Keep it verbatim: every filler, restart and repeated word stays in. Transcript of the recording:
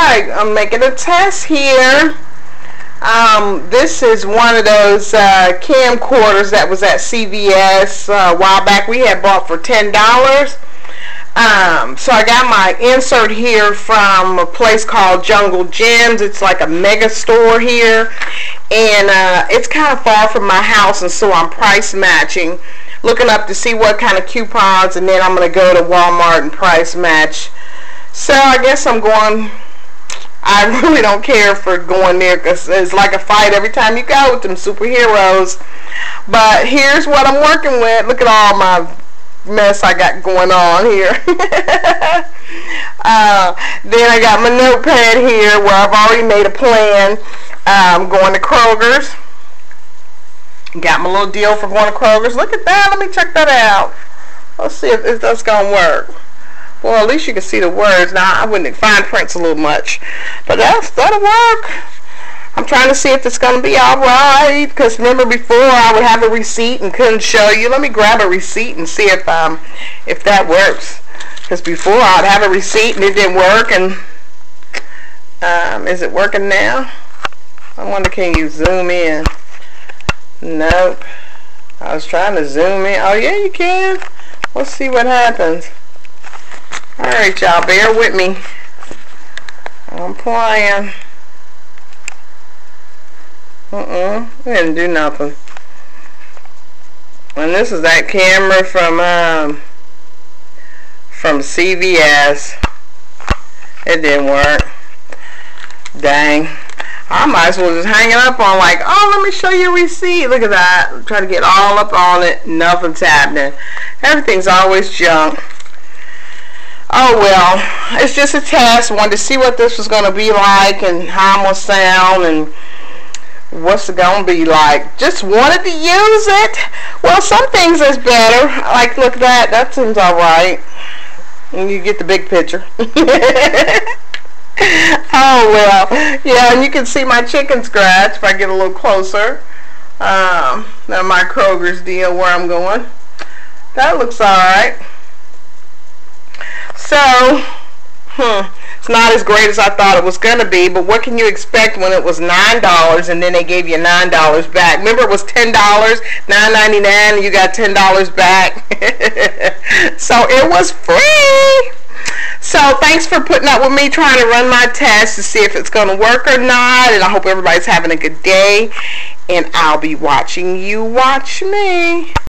Alright, I'm making a test here. Um, this is one of those uh, camcorders that was at C V S uh, a while back. We had bought for ten dollars. Um, so I got my insert here from a place called Jungle Gems. It's like a mega store here. And uh, it's kind of far from my house, and so I'm price matching. Looking up to see what kind of coupons, and then I'm going to go to Walmart and price match. So I guess I'm going... I really don't care for going there because it's like a fight every time you go with them superheroes. But here's what I'm working with. Look at all my mess I got going on here. uh, then I got my notepad here where I've already made a plan. I'm um, going to Kroger's. Got my little deal for going to Kroger's. Look at that. Let me check that out. Let's see if, if that's going to work. Well, at least you can see the words. Now, I wouldn't fine print's a little much, but that's, that'll work. I'm trying to see if it's going to be all right, because remember before I would have a receipt and couldn't show you. Let me grab a receipt and see if um if that works. Because before I'd have a receipt and it didn't work. And um, is it working now? I wonder, can you zoom in? Nope. I was trying to zoom in. Oh yeah, you can. Let's see what happens. Alright, y'all, bear with me. I'm playing. Uh-uh. It didn't do nothing. And this is that camera from um from C V S. It didn't work. Dang. I might as well just hang it up on like, oh, let me show you a receipt. Look at that. Try to get all up on it. Nothing's happening. Everything's always junk. Oh well, it's just a test. Wanted to see what this was going to be like and how I'm going to sound and what's it going to be like. Just wanted to use it. Well, some things is better. Like, look at that. That seems alright. And you get the big picture. Oh well. Yeah, and you can see my chicken scratch if I get a little closer. Um, now my Kroger's deal where I'm going. That looks alright. So, hmm, it's not as great as I thought it was going to be, but what can you expect when it was nine dollars and then they gave you nine dollars back? Remember, it was ten dollars, nine ninety-nine, and you got ten dollars back. So it was free. So thanks for putting up with me trying to run my test to see if it's going to work or not, and I hope everybody's having a good day, and I'll be watching you watch me.